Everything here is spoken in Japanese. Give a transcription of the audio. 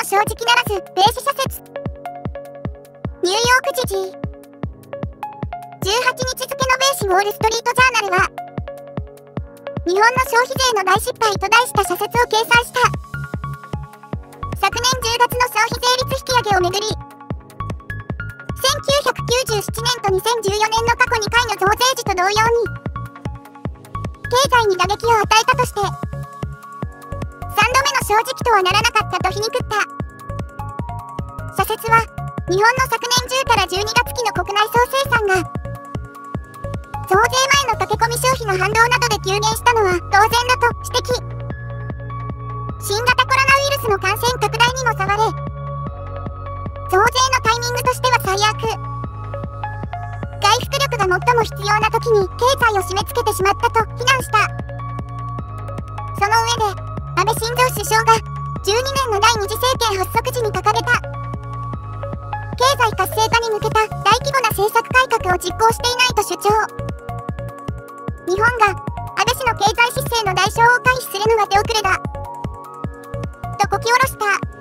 正直ならずベース社説。ニューヨーク時事18日付の米紙ウォール・ストリート・ジャーナルは日本の消費税の大失敗と題した社説を掲載した。昨年10月の消費税率引き上げをめぐり1997年と2014年の過去2回の増税時と同様に経済に打撃を与えたとして3度目の正直とはならなかったと皮肉った。社説は日本の昨年10から12月期の国内総生産が増税前の溶け込み消費の反動などで急減したのは当然だと指摘。新型コロナウイルスの感染拡大にも触れ増税のタイミングとしては最悪。回復力が最も必要な時に経済を締め付けてしまったと非難した。その上で安倍晋三首相が12年の第二次政権発足時に掲げた経済活性化に向けた大規模な政策改革を実行していないと主張。日本が安倍氏の経済失勢の代償を回避するのは手遅れだとこき下ろした。